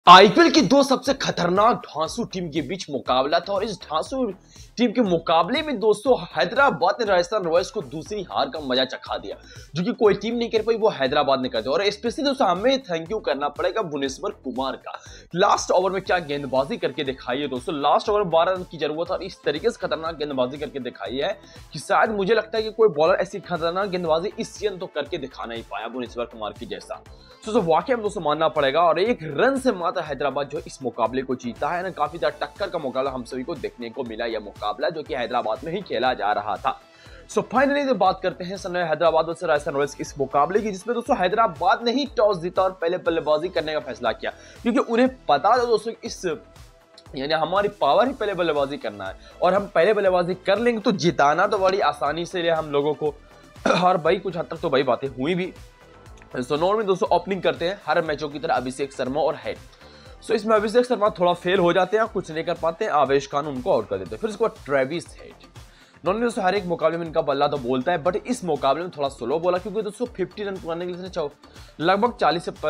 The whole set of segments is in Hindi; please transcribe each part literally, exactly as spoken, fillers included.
आईपीएल की दो सबसे खतरनाक धांसू टीम के बीच मुकाबला था और इस धांसू टीम के मुकाबले में दोस्तों हैदराबाद ने राजस्थान रॉयल्स को दूसरी हार का मजा चखा दिया, जो कि कोई टीम नहीं कर पाई, वो हैदराबाद ने कर दिया। और स्पेशली दोस्तों हमें थैंक यू करना पड़ेगा भुवनेश्वर कुमार का। लास्ट ओवर में क्या गेंदबाजी करके दिखाई है दोस्तों, लास्ट ओवर में बारह रन की जरूरत है और इस तरीके से खतरनाक गेंदबाजी करके दिखाई है कि शायद मुझे लगता है कि कोई बॉलर ऐसी खतरनाक गेंदबाजी इस सीजन तो करके दिखा नहीं पाया भुवनेश्वर कुमार की जैसा। तो वाकई में दोस्तों मानना पड़ेगा और एक रन से मात्र हैदराबाद जो इस मुकाबले को जीता है ना, काफी ज्यादा टक्कर का मुकाबला हम सभी को देखने को मिला। यह मुकाबला जो कि हैदराबाद में ही खेला जा रहा था। सो फाइनली जो बात करते हैं सनराइजर्स हैदराबाद और राजस्थान रॉयल्स के इस मुकाबले की, जिसमें दोस्तों हैदराबाद ने ही टॉस जीता और पहले बल्लेबाजी करने का फैसला किया, क्योंकि उन्हें पता था दोस्तों इस यानी हमारी पावर ही पहले बल्लेबाजी करना है और हम पहले बल्लेबाजी कर लेंगे तो जिताना तो बड़ी आसानी से हम लोगों को। और भाई कुछ हद तक तो भाई बातें हुई भी। सो नॉर्मली दोस्तों ओपनिंग करते हैं हर मैचों की तरह अभिषेक शर्मा और हेड। सो इसमें अभिषेक शर्मा थोड़ा फेल हो जाते हैं, कुछ नहीं कर पाते हैं, आवेश खान उनको आउट कर देते हैं। फिर उसके बाद ट्रेविस हेड। नॉर्मली दोस्तों हर एक मुकाबले में इनका बल्ला तो बोलता है, बट इस मुकाबले में थोड़ा स्लो बोला, क्योंकि दोस्तों पचास रन करने के लिए चाहो लगभग चालीस से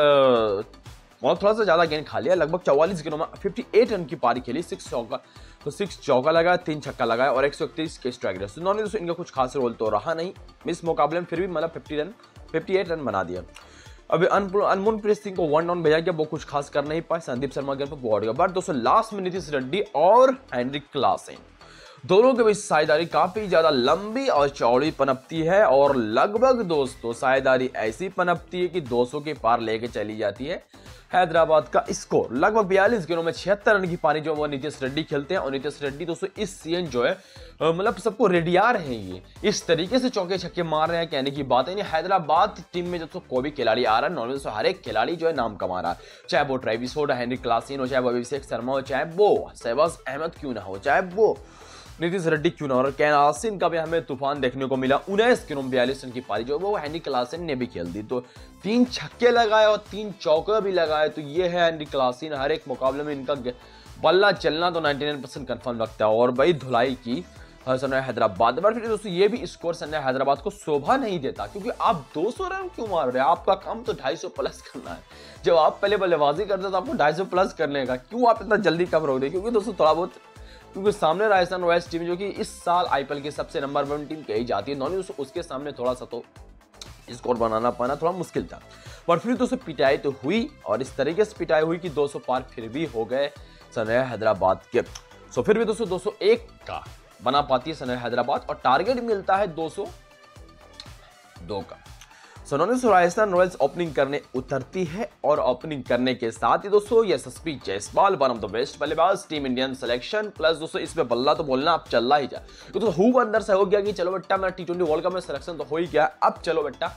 और थोड़ा सा ज्यादा गेंद खा लिया, लगभग चौवालीस गेंदों में अट्ठावन रन की पारी खेली, सिक्स चौका तो सिक्स चौका लगाया, तीन छक्का लगाया और एक सौ इकतीस के स्ट्राइक रेट। तो नॉर्मली दोस्तों इनका कुछ खास रोल तो रहा नहीं इस मुकाबले में, फिर भी मतलब पचास रन अट्ठावन रन बना दिया। अभी अनमोलप्रीत सिंह को वन डाउन भेजा गया, वो कुछ खास कर नहीं पाए, संदीप शर्मा गेंद पर बोर्ड गया। बट दोस्तों लास्ट में नीतीश रेड्डी और हेनरिक क्लासेन दोनों के बीच साझेदारी काफी ज्यादा लंबी और चौड़ी पनपती है और लगभग दोस्तों साझेदारी ऐसी पनपती है कि दो सौ के पार लेके चली जाती है। हैदराबाद का स्कोर लगभग बयालीस गेंदों में छिहत्तर रन की पारी जो वो नीतीश रेड्डी खेलते हैं। और नीतीश रेड्डी दोस्तों इस सीजन जो है मतलब सबको रेडिया रहे हैं, ये इस तरीके से चौके छक्के मार रहे हैं, कहने की बात है नहीं। हैदराबाद टीम में दोस्तों कोई भी खिलाड़ी आ रहा है, नॉर्मली दोस्तों हर एक खिलाड़ी जो है नाम कमा रहा है, चाहे वो ट्रेविस हो, हेनरिक क्लासेन हो, चाहे वो अभिषेक शर्मा हो, चाहे वो शहबाज अहमद क्यों ना हो, चाहे वो नीतीश रेड्डी क्यों ना। और कैनासिन का भी हमें तूफान देखने को मिला, उन्नीस गेंदों में बयालीस रन की पारी जो वो हेनरिक क्लासेन ने भी खेल दी। तो तीन छक्के लगाए और तीन चौके भी लगाए, तो ये है हेनरिक क्लासेन। हर एक मुकाबले में इनका बल्ला चलना तो निन्यानवे परसेंट कंफर्म लगता है और भाई धुलाई की सनराइजर्स हैदराबाद। बट फिर दोस्तों ये भी स्कोर सनराइजर्स हैदराबाद को शोभा नहीं देता, क्योंकि आप दो सौ रन क्यों मार रहे हैं, आपका काम तो ढाई सौ प्लस करना है। जब आप पहले बल्लेबाजी करते तो आपको ढाई सौ प्लस करने का, क्यों आप इतना जल्दी कम रहोगे? क्योंकि दोस्तों थोड़ा बहुत क्योंकि सामने राजस्थान रॉयल्स टीम जो कि इस साल आईपीएल की सबसे नंबर वन टीम कही जाती है, नॉर्मली उसके सामने थोड़ा सा तो स्कोर बनाना पाना थोड़ा मुश्किल था। पर फिर दोस्तों पिटाई तो हुई और इस तरीके से पिटाई हुई कि दो सौ पार फिर भी हो गए सनराइजर्स हैदराबाद के। सो फिर भी दोस्तों दो सौ एक का बना पाती है सनराइजर्स हैदराबाद और टारगेट मिलता है दो सौ दो का। सो दोस्तों राजस्थान रॉयल्स ओपनिंग करने उतरती है और ओपनिंग करने के साथ ही दोस्तों Yashasvi Jaiswal one of the best बल्लेबाज टीम इंडियन सिलेक्शन, प्लस दोस्तों इसमें बल्ला तो बोलना अब चल रहा ही जाए। तो हु अंदर से हो गया कि चलो बेटा मेरा टी ट्वेंटी वर्ल्ड कप में सिलेक्शन तो हो ही गया, अब चलो बेटा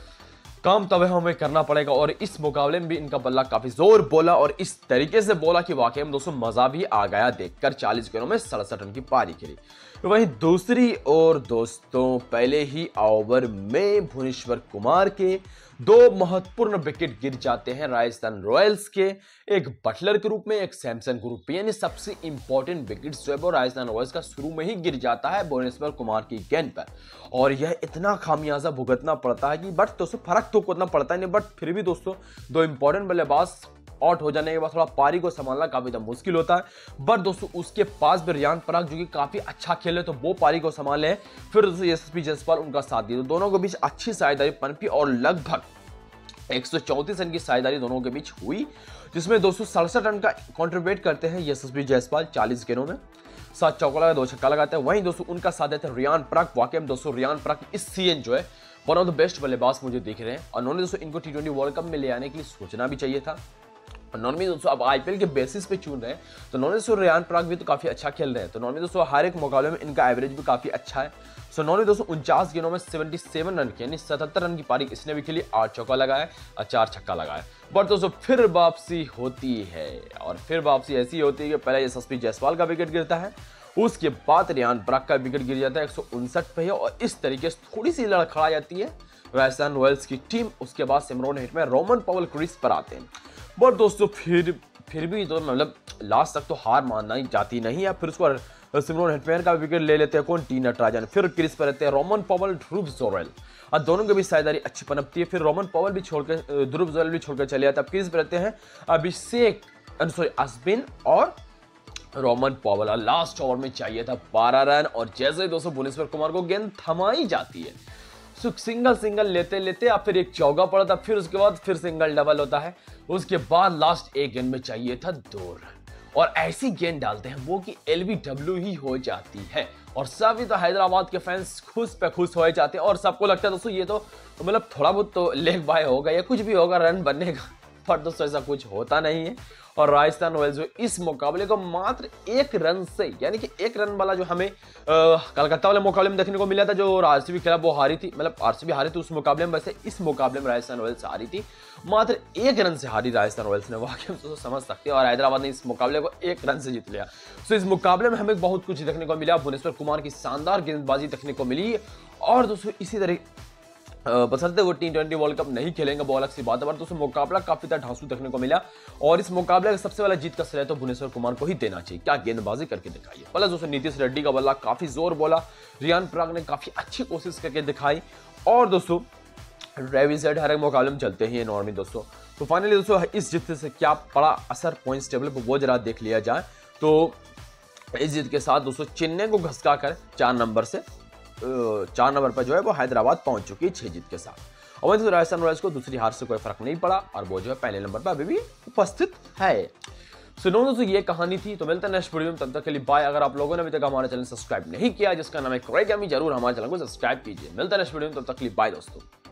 काम तब हमें करना पड़ेगा। और इस मुकाबले में भी इनका बल्ला काफी जोर बोला और इस तरीके से बोला कि वाकई में दोस्तों मजा भी आ गया देखकर। चालीस गेंदों में सड़सठ रन की पारी खेली। वहीं दूसरी ओर दोस्तों पहले ही ओवर में भुवनेश्वर कुमार के दो महत्वपूर्ण विकेट गिर जाते हैं राजस्थान रॉयल्स के, एक बटलर के रूप में, एक सैमसन के रूप में। यानी सबसे इंपॉर्टेंट विकेट जो है वो राजस्थान रॉयल्स का शुरू में ही गिर जाता है भुवनेश्वर कुमार की गेंद पर और यह इतना खामियाजा भुगतना पड़ता है कि बट दोस्तों फर्क तो उतना पड़ता ही नहीं, बट फिर भी दोस्तों दो इंपॉर्टेंट बल्लेबाज आउट हो जाने के बाद थोड़ा पारी को संभालना काफी मुश्किल होता है। बट दोस्तों उसके पास भी रियान पराग जो कि काफी अच्छा खेले तो वो पारी को संभाले। फिर दोस्तों यशस्वी जायसवाल उनका साथ दिया, तो दोनों के बीच अच्छी साझेदारी पनपी और लगभग एक सौ चौंतीस रन की साझेदारी दोनों के बीच हुई, जिसमें दो सौ सड़सठ रन का कंट्रीब्यूट करते हैं यशस्वी जायसवाल चालीस गेंदों में, सात चौका लगा, दो छक्का लगाते हैं। वहीं दोस्तों उनका साथ देते हैं रियान पराग। वाकई में दोस्तों रियान पराग इस सीजन जो है वन ऑफ द बेस्ट बल्लेबाज मुझे दिख रहे हैं और उन्होंने दोस्तों इनको टी ट्वेंटी वर्ल्ड कप में ले आने के लिए सोचना भी चाहिए था। नॉर्मली दोस्तों अब आईपीएल के बेसिस पे चुन रहे हैं, तो नॉर्मली दोस्तों रियान पराग भी तो काफी अच्छा खेल रहे हैं, तो नॉर्मली दोस्तों हर एक मुकाबले में इनका एवरेज भी काफी अच्छा है। सो नॉर्मली दोस्तों उनचास गेंदों में सतहत्तर रन की यानी सतहत्तर रन की पारी इसने भी खेली, आठ चौका लगाया और चार छक्का लगाया। बट दोस्तों फिर वापसी होती है और फिर वापसी ऐसी होती है कि पहले यशस्वी जायसवाल का विकेट गिरता है, उसके बाद रियान पराग का विकेट गिर जाता है एक सौ उनसठ पे और इस तरीके से थोड़ी सी लड़खड़ा जाती है राजस्थान रॉयल्स की टीम। उसके बाद Shimron Hetmyer Rovman Powell crease पर आते हैं। बट दोस्तों फिर फिर भी तो मतलब लास्ट तक तो हार मानना ही जाती नहीं है। फिर उसको सिमरन हेटमेयर का विकेट ले लेते हैं कौन, टी नटराजन। फिर क्रीज पर रहते हैं रोमन पॉवल, ध्रुव जोरेल और दोनों के बीच साझेदारी अच्छी पनपती है। फिर रोमन पॉवल भी छोड़कर ध्रुव जोरेल भी छोड़कर चले जाते हैं। अब क्रीज पर रहते हैं अभिषेक सॉरी अश्विन और रोमन पॉवल। लास्ट ओवर में चाहिए था बारह रन और जैसे ही दोस्तों भुवनेश्वर कुमार को गेंद थमाई जाती है, सो सिंगल सिंगल लेते लेते अब फिर एक चौका पड़ा था, फिर उसके बाद फिर सिंगल डबल होता है, उसके बाद लास्ट एक गेंद में चाहिए था दो रन और ऐसी गेंद डालते हैं वो कि एलबीडब्ल्यू ही हो जाती है और सभी तो हैदराबाद के फैंस खुश पे खुश हो जाते हैं और सबको लगता है दोस्तों ये तो मतलब थोड़ा बहुत तो लेग बाय होगा या कुछ भी होगा रन बनने का, पर दोस्तों ऐसा कुछ होता नहीं है और राजस्थान रॉयल्स जो इस मुकाबले को मात्र एक रन से, यानी कि एक रन वाला जो हमें कलकत्ता वाले मुकाबले में देखने को मिला था, जो आरसीबी खेला वो हारी थी, मतलब आरसीबी हारी थी उस मुकाबले में, वैसे इस मुकाबले में राजस्थान रॉयल्स हारी थी, मात्र एक रन से हारी राजस्थान रॉयल्स ने, वाकई में तो समझ सकते हैं और हैदराबाद ने इस मुकाबले को एक रन से जीत लिया। सो इस मुकाबले में हमें बहुत कुछ देखने को मिला, भुवनेश्वर कुमार की शानदार गेंदबाजी देखने को मिली और दोस्तों इसी तरह बसरते वो टी ट्वेंटी वर्ल्ड कप नहीं खेलेंगे वो अलग सी बात है, पर दोस्तों मुकाबला काफी ज्यादा ढांसू देखने को मिला और इस मुकाबले का सबसे वाला जीत का श्रेय तो भुवनेश्वर कुमार को ही देना चाहिए, क्या गेंदबाजी करके दिखाई। प्लस दोस्तों नीतीश रेड्डी का बल्ला काफी जोर बोला, रियान पराग ने काफी अच्छी कोशिश करके दिखाई और दोस्तों रवि सेठ हर एक मुकाबले में चलते ही नॉर्मली दोस्तों। तो फाइनली दोस्तों इस जीत से क्या पड़ा असर पॉइंट्स टेबल पर वो जरा देख लिया जाए तो इस जीत के साथ दोस्तों चेन्नई को घसका कर चार नंबर से चार नंबर पर जो है वो हैदराबाद पहुंच चुकी है छह जीत के साथ और तो राजस्थान रॉयल्स को दूसरी हार से कोई फर्क नहीं पड़ा और वो जो है पहले नंबर पर अभी भी उपस्थित है। सो दोस्तों ये कहानी थी, तो मिलते हैं नेक्स्ट वीडियो में, तब तक के लिए बाय। अगर आप लोगों ने अभी तक हमारा चैनल सब्सक्राइब नहीं किया जिसका नाम है क्रेग यामी, जरूर हमारे चैनल को सब्सक्राइब कीजिए। मिलते हैं नेक्स्ट वीडियो में, तब तक के लिए बाय दोस्तों।